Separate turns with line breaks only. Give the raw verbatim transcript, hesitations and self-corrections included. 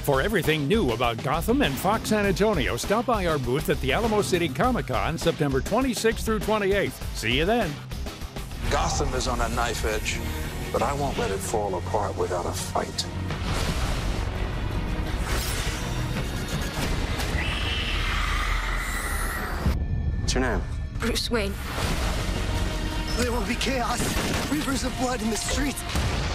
For everything new about Gotham and Fox San Antonio, stop by our booth at the Alamo City Comic-Con, September twenty-sixth through twenty-eighth. See you then.
Gotham is on a knife edge, but I won't let it fall apart without a fight. What's your name?
Bruce Wayne.
There will be chaos, rivers of blood in the streets.